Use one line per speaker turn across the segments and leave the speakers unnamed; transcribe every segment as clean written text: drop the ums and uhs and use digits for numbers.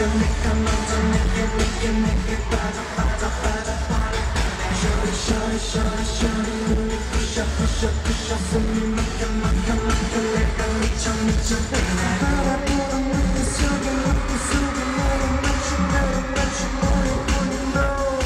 내가 먼저 내게 빠져 Shorty 눈이 부셔 숨이 막혀 내가 미쳐 바라보는 눈빛 속에 너를 맞춘 너의 원인 너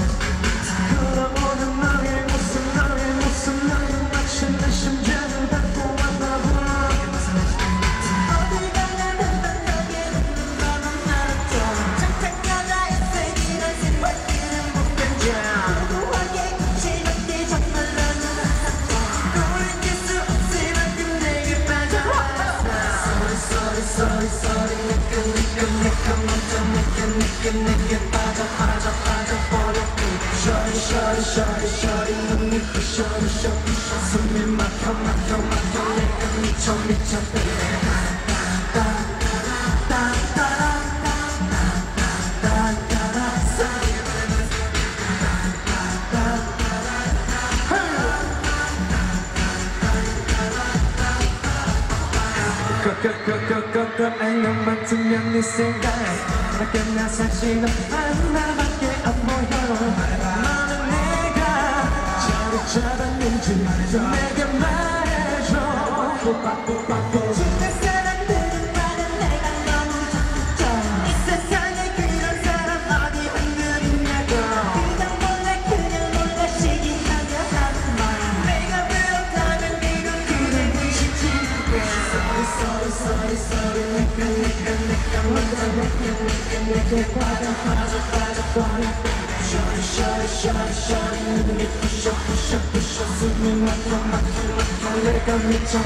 흘러오는 너의 모습 너의 마치 내 심장을 받고 왔나 봐 어딜 가냐는 난 너에게 너는 나를 또 착착한 나의 세기를 생각기는 못 견뎌 고고하게 지겹게 정말로는 돌이킬 수 없을 만큼 내게 빠져왔어 Sorry 내가 먼저 내게 빠져버려 Shorty 눈이 부셔 숨이 막혀 내가 미쳐 안녕 맡으면 네 생각 밖에 나 사실은 하나밖에 안 보여 너는 내가 저를 잡았는지 내게 말해줘 주변 사람들은 나는 내가 너무 좋죠 이 세상에 그런 사람 어디 한둘 있냐고 그냥 몰라 시기하며 하는 말 내가 그렇다면 이건 그대 의식지 Sorry 내가 먼저 내게 빠져버려 Shorty 눈이 부셔 숨이 막혀 내가 미쳐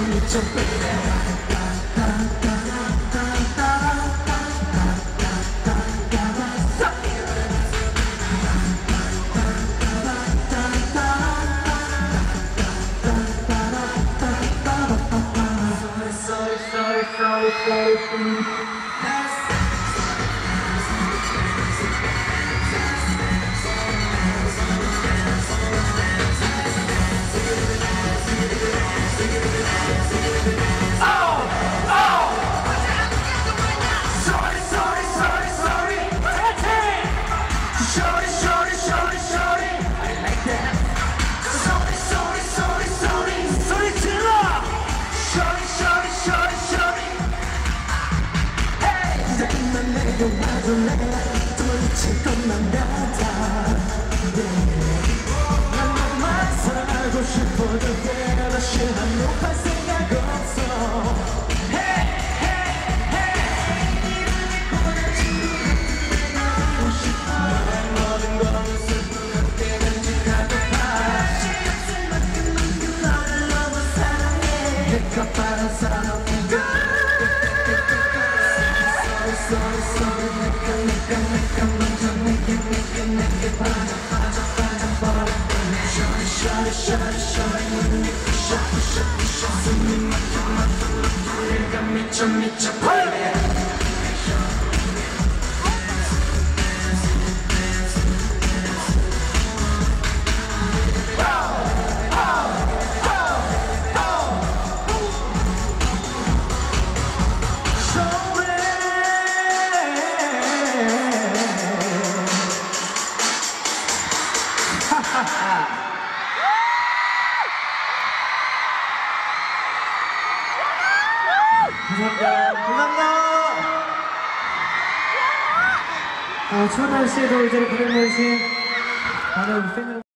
Sorry 내게 와줘 내가 돌이칠 것만 같아 난 너만 사랑하고 싶어 절대 다시 난 높을 생각 없어 이름이 고단지는 내가 알고 싶어 너의 모든 것을 슬픈 함께 간직하고파 시없을 만큼 너를 너무 사랑해 내가 바란 사람 Sorry 내가 먼저 내게 빠져버려 Shorty 눈이 부셔 숨이 막혀 내가 미쳐 감사합니다. 추운 날씨에도 이 자리에 고생해주신 많은 팬 여러분